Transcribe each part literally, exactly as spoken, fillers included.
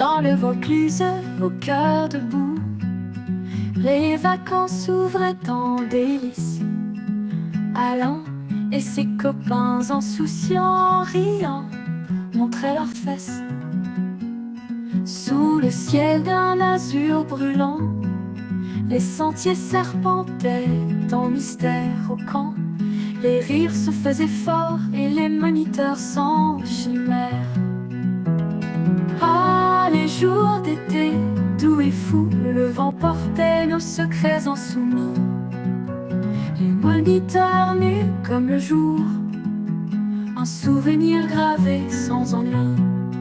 Dans le Vaucluse, au cœur debout, les vacances s'ouvraient en délices. Alain et ses copains insouciants, riant, montraient leurs fesses. Sous le ciel d'un azur brûlant, les sentiers serpentaient en mystère au camp. Les rires se faisaient forts et les moniteurs sans chimère. Ah, les jours d'été, doux et fous, le vent portait nos secrets insoumis. Les moniteurs nus comme le jour, un souvenir gravé sans ennui.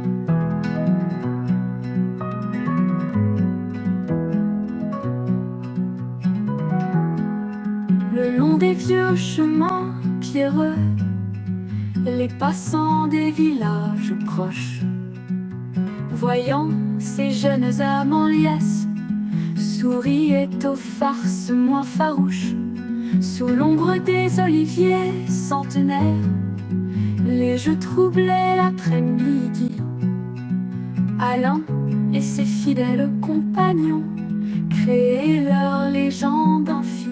Le long des vieux chemins pierreux, les passants des villages proches, voyant ces jeunes âmes en liesse, souriaient aux farces moins farouches. Sous l'ombre des oliviers centenaires, les jeux troublaient l'après-midi. Alain et ses fidèles compagnons créaient leur légende infinie.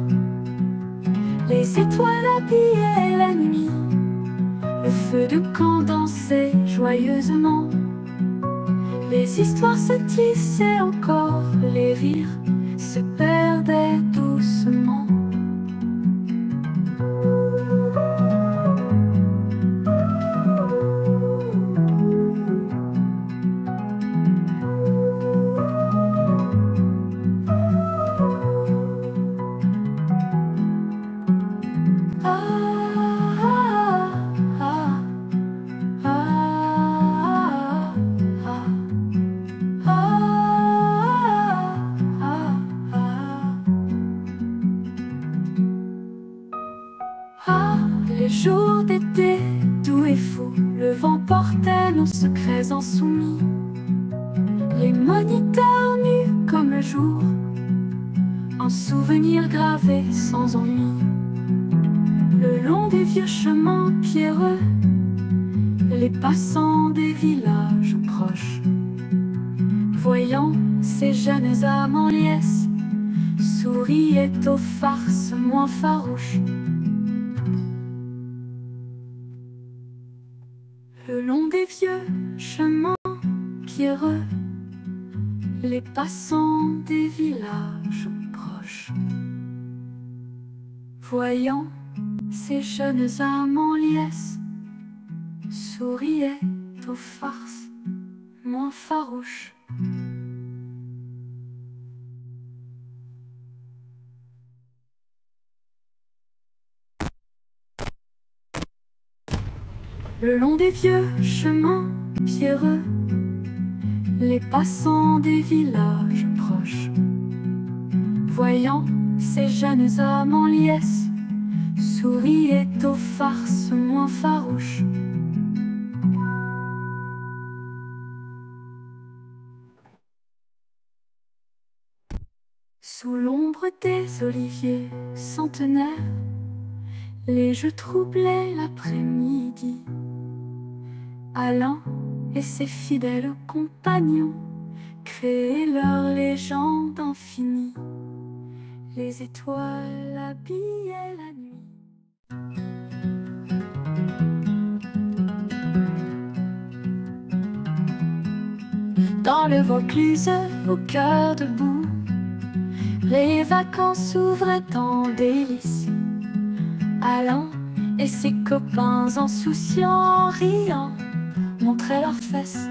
Les étoiles habillaient la nuit, le feu de camp dansait joyeusement. Les histoires se tissaient encore, les rires se perdaient doucement. Les jours d'été, doux et fous, le vent portait nos secrets insoumis. Les moniteurs nus comme le jour, un souvenir gravé sans ennui. Le long des vieux chemins pierreux, les passants des villages proches, voyant ces jeunes âmes en liesse, souriaient aux farces moins farouches. Le long des vieux chemins pierreux, les passants des villages proches, voyant ces jeunes âmes en liesse, souriaient aux farces moins farouches. Le long des vieux chemins pierreux, les passants des villages proches, voyant ces jeunes âmes en liesse, souriaient aux farces moins farouches. Sous l'ombre des oliviers centenaires, les jeux troublaient l'après-midi. Alain et ses fidèles compagnons créaient leur légende infinie. Les étoiles habillaient la nuit. Dans le Vaucluse, au cœur debout, les vacances s'ouvraient en délices. Alain et ses copains insouciants, riant, montraient leurs fesses.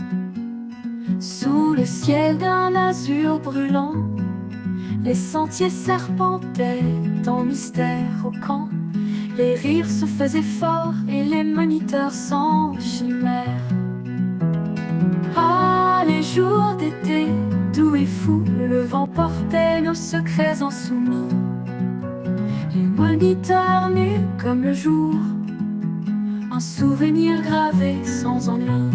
Sous le ciel d'un azur brûlant, les sentiers serpentaient en mystère au camp. Les rires se faisaient forts et les moniteurs sans chimère. Ah, les jours d'été, doux et fous, le vent portait nos secrets insoumis. Les moniteurs nus comme le jour, un souvenir gravé sans ennui.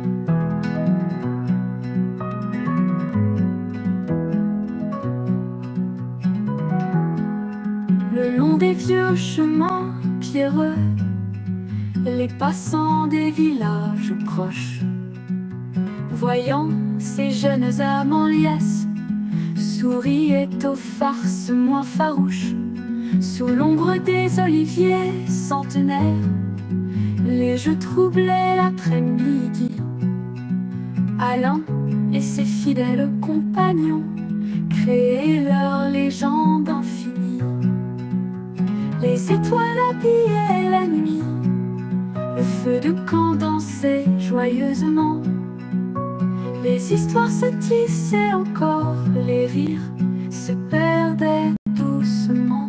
Le long des vieux chemins pierreux, les passants des villages proches, Voyant ces jeunes âmes en liesse, souriait aux farces moins farouches. Sous l'ombre des oliviers centenaires, les jeux troublaient l'après-midi. Alain et ses fidèles compagnons créaient leur légende infinie. Les étoiles habillaient la nuit, le feu de camp dansait joyeusement. Les histoires se tissaient encore, les rires se perdaient doucement.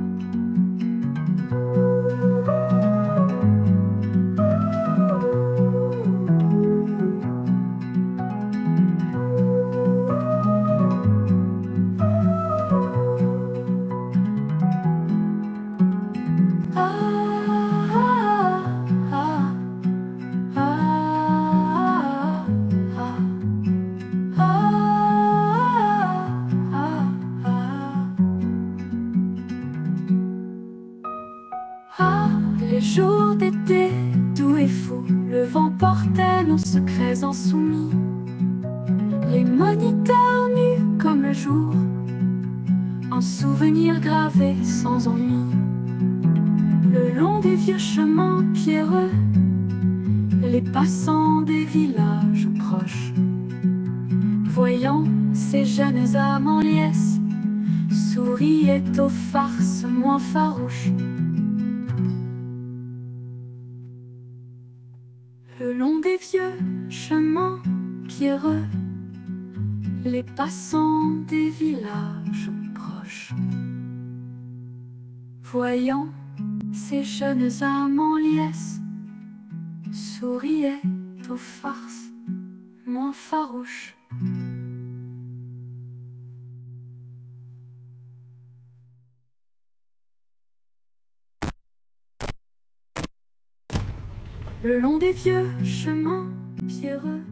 Ah, les jours d'été, doux et fous, le vent portait nos secrets insoumis. Les moniteurs nus comme le jour, un souvenir gravé sans ennui. Le long des vieux chemins pierreux, les passants des villages proches, voyant ces jeunes âmes en liesse, souriaient aux farces moins farouches. Le long des vieux chemins pierreux, les passants des villages proches, voyant ces jeunes âmes en liesse, souriaient aux farces moins farouches. Le long des vieux chemins pierreux,